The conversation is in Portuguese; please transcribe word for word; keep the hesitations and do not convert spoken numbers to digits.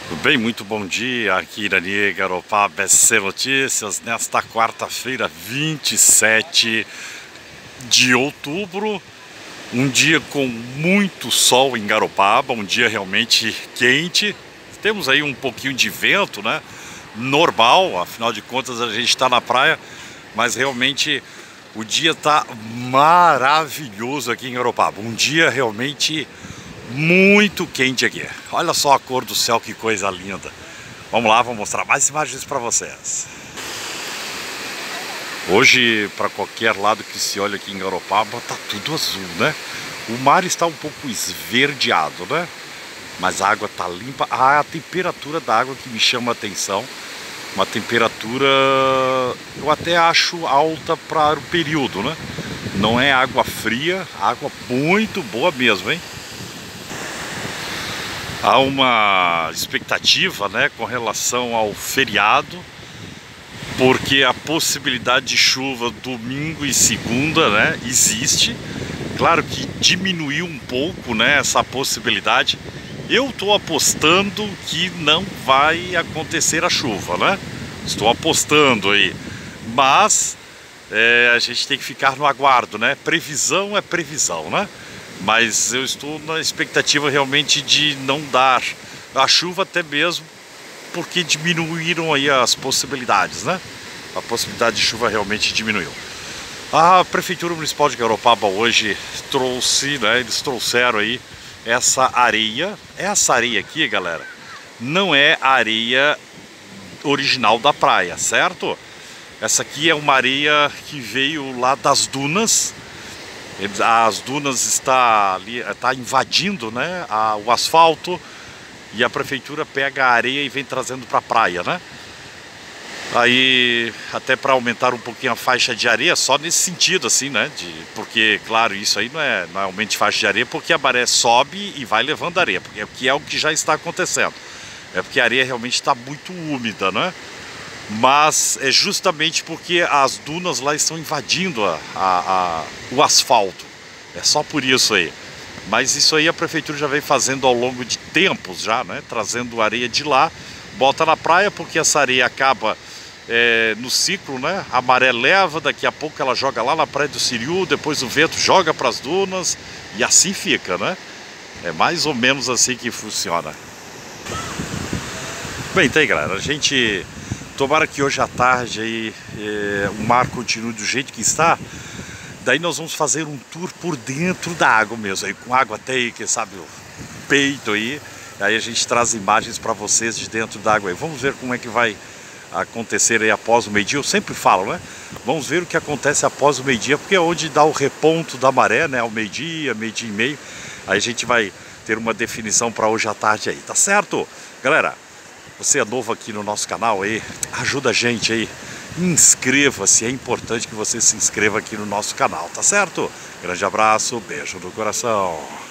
Tudo bem? Muito bom dia, aqui Irani Garopaba, B C Notícias, nesta quarta-feira, vinte e sete de outubro, um dia com muito sol em Garopaba, um dia realmente quente. Temos aí um pouquinho de vento, né? Normal, afinal de contas a gente está na praia, mas realmente o dia está maravilhoso aqui em Garopaba, um dia realmente muito quente aqui. Olha só a cor do céu, que coisa linda. Vamos lá, vou mostrar mais imagens para vocês. Hoje, para qualquer lado que se olha aqui em Garopaba, tá tudo azul, né? O mar está um pouco esverdeado, né? Mas a água tá limpa. Ah, a temperatura da água que me chama a atenção. Uma temperatura, eu até acho alta para o período, né? Não é água fria, água muito boa mesmo, hein? Há uma expectativa, né, com relação ao feriado, porque a possibilidade de chuva domingo e segunda, né, existe. Claro que diminuiu um pouco, né, essa possibilidade. Eu estou apostando que não vai acontecer a chuva, né? Estou apostando aí, mas é, a gente tem que ficar no aguardo, né? Previsão é previsão, né? Mas eu estou na expectativa realmente de não dar a chuva, até mesmo porque diminuíram aí as possibilidades, né? A possibilidade de chuva realmente diminuiu. A Prefeitura Municipal de Garopaba hoje trouxe, né? Eles trouxeram aí essa areia. Essa areia aqui, galera, não é a areia original da praia, certo? Essa aqui é uma areia que veio lá das dunas. As dunas está ali, está invadindo, né, a, o asfalto, e a prefeitura pega a areia e vem trazendo para a praia, né? Aí até para aumentar um pouquinho a faixa de areia, só nesse sentido assim, né? De, porque claro, isso aí não é, não é aumento de faixa de areia, porque a maré sobe e vai levando areia, porque é o que é o que já está acontecendo. É porque a areia realmente está muito úmida, né? Mas é justamente porque as dunas lá estão invadindo a, a, a, o asfalto. É só por isso aí. Mas isso aí a prefeitura já vem fazendo ao longo de tempos já, né? Trazendo areia de lá, bota na praia, porque essa areia acaba é, no ciclo, né? A maré leva, daqui a pouco ela joga lá na praia do Siriu, depois o vento joga para as dunas e assim fica, né? É mais ou menos assim que funciona. Bem, tá aí, galera. A gente... Tomara que hoje à tarde aí, é, o mar continue do jeito que está. Daí nós vamos fazer um tour por dentro da água mesmo, aí, com água até aí, quem sabe, o peito aí. Aí a gente traz imagens para vocês de dentro da água aí. Vamos ver como é que vai acontecer aí após o meio-dia. Eu sempre falo, né? Vamos ver o que acontece após o meio-dia, porque é onde dá o reponto da maré, né? Ao meio-dia, meio-dia e meio. Aí a gente vai ter uma definição para hoje à tarde aí, tá certo? Galera, você é novo aqui no nosso canal aí, ajuda a gente aí, inscreva-se, é importante que você se inscreva aqui no nosso canal, tá certo? Grande abraço, beijo no coração.